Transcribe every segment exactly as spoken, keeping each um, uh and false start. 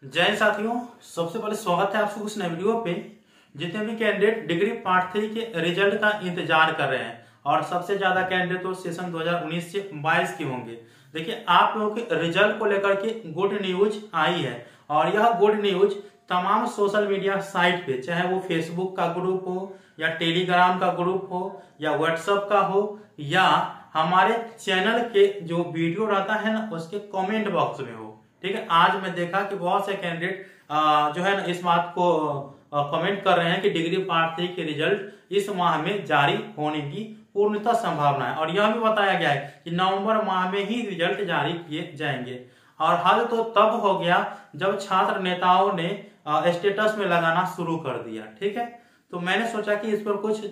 जय साथियों, सबसे पहले स्वागत है आप सबको इस नए वीडियो पे। जितने भी कैंडिडेट डिग्री पार्ट थ्री के रिजल्ट का इंतजार कर रहे हैं और सबसे ज्यादा कैंडिडेट तो सेशन दो हज़ार उन्नीस से बाईस के होंगे। देखिए, आप लोगों के रिजल्ट को लेकर के गुड न्यूज आई है और यह गुड न्यूज तमाम सोशल मीडिया साइट पे, चाहे वो फेसबुक का ग्रुप हो या टेलीग्राम का ग्रुप हो या व्हाट्सएप का हो या हमारे चैनल के जो वीडियो रहता है ना उसके कमेंट बॉक्स में हो। ठीक है, आज मैं देखा कि बहुत से कैंडिडेट जो है ना इस बात को कमेंट कर रहे हैं कि डिग्री पार्ट थ्री के रिजल्ट इस माह में जारी होने की पूर्णतः संभावना है और यह भी बताया गया है कि नवंबर माह में ही रिजल्ट जारी किए जाएंगे। और हद तो तब हो गया जब छात्र नेताओं ने स्टेटस में लगाना शुरू कर दिया। ठीक है, तो मैंने सोचा कि इस पर कुछ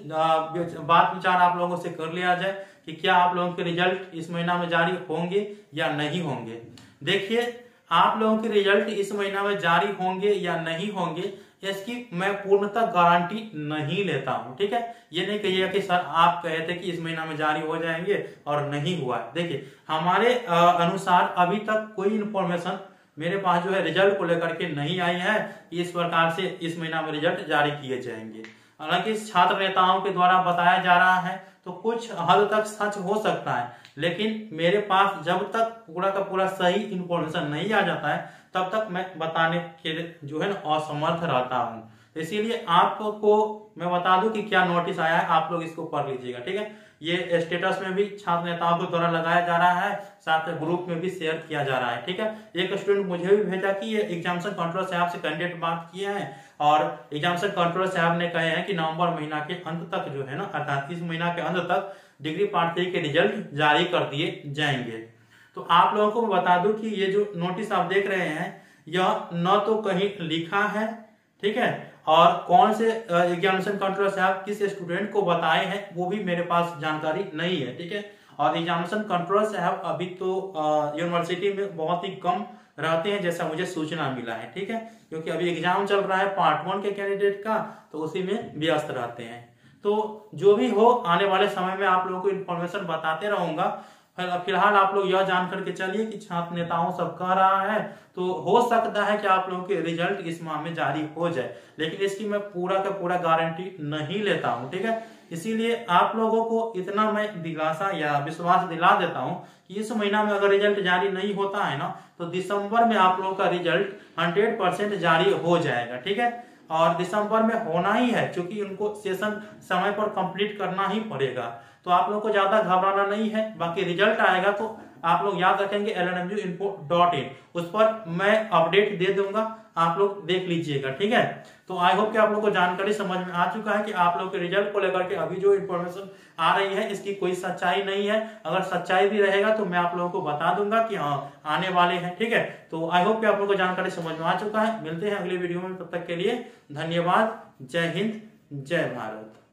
बात विचार आप लोगों से कर लिया जाए कि क्या आप लोगों के रिजल्ट इस महीना में जारी होंगे या नहीं होंगे। देखिए, आप लोगों के रिजल्ट इस महीना में जारी होंगे या नहीं होंगे इसकी मैं पूर्णतः गारंटी नहीं लेता हूं। ठीक है, ये नहीं कहिएगा कि सर आप कहे थे कि इस महीना में जारी हो जाएंगे और नहीं हुआ। देखिए, हमारे अनुसार अभी तक कोई इंफॉर्मेशन मेरे पास जो है रिजल्ट को लेकर के नहीं आई है कि इस प्रकार से इस महीना में रिजल्ट जारी किए जाएंगे। हालांकि छात्र नेताओं के द्वारा बताया जा रहा है तो कुछ हद तक सच हो सकता है, लेकिन मेरे पास जब तक पूरा का पूरा सही इंफॉर्मेशन नहीं आ जाता है तब तक मैं बताने के जो है ना असमर्थ रहता हूँ। इसीलिए आपको मैं बता दूं कि क्या नोटिस आया है, आप लोग इसको पढ़ लीजिएगा। ठीक है, ये स्टेटस में भी छात्र नेताओं के द्वारा लगाया जा रहा है, साथ में ग्रुप में भी शेयर किया जा रहा है। ठीक है, एक स्टूडेंट मुझे भी भेजा कि ये एग्जामिनेशन कंट्रोल साहब से कैंडिडेट बात किए हैं और एग्जामिनेशन कंट्रोल साहब ने कहे हैं कि नवंबर महीना के अंत तक जो है ना अर्थात इस महीना के अंत तक डिग्री पार्ट थ्री के रिजल्ट जारी कर दिए जाएंगे। तो आप लोगों को मैं बता दूं कि ये जो नोटिस आप देख रहे हैं यह न तो कहीं लिखा है, ठीक है, और कौन से एग्जामिनेशन कंट्रोलर साहब किस स्टूडेंट को बताए हैं वो भी मेरे पास जानकारी नहीं है। ठीक है, और एग्जामिनेशन कंट्रोलर साहब अभी तो यूनिवर्सिटी में बहुत ही कम रहते हैं जैसा मुझे सूचना मिला है। ठीक है, क्योंकि अभी एग्जाम चल रहा है पार्ट वन के कैंडिडेट का, तो उसी में व्यस्त रहते हैं। तो जो भी हो, आने वाले समय में आप लोगों को इन्फॉर्मेशन बताते रहूंगा। फिलहाल आप लोग यह जान करके चलिए कि छात्र नेताओं सब कह रहा है तो हो सकता है कि आप लोगों के रिजल्ट इस माह में जारी हो जाए, लेकिन इसकी मैं पूरा का पूरा गारंटी नहीं लेता हूं। ठीक है, इसीलिए आप लोगों को इतना मैं दिलासा या विश्वास दिला देता हूं कि इस महीना में अगर रिजल्ट जारी नहीं होता है ना तो दिसंबर में आप लोगों का रिजल्ट हंड्रेड परसेंट जारी हो जाएगा। ठीक है, और दिसंबर में होना ही है क्योंकि उनको सेशन समय पर कंप्लीट करना ही पड़ेगा। तो आप लोगों को ज्यादा घबराना नहीं है। बाकी रिजल्ट आएगा तो आप लोग याद रखेंगे L N M U info dot in, उस पर मैं अपडेट दे दूंगा, आप लोग देख लीजिएगा। ठीक है, तो आई होप कि आप लोग को जानकारी समझ में आ चुका है कि आप लोग के रिजल्ट को लेकर के अभी जो इन्फॉर्मेशन आ रही है इसकी कोई सच्चाई नहीं है। अगर सच्चाई भी रहेगा तो मैं आप लोगों को बता दूंगा कि हाँ आने वाले हैं। ठीक है, तो आई होप कि आप लोग को जानकारी समझ में आ चुका है। मिलते हैं अगले वीडियो में, तब तक के लिए धन्यवाद। जय हिंद, जय भारत।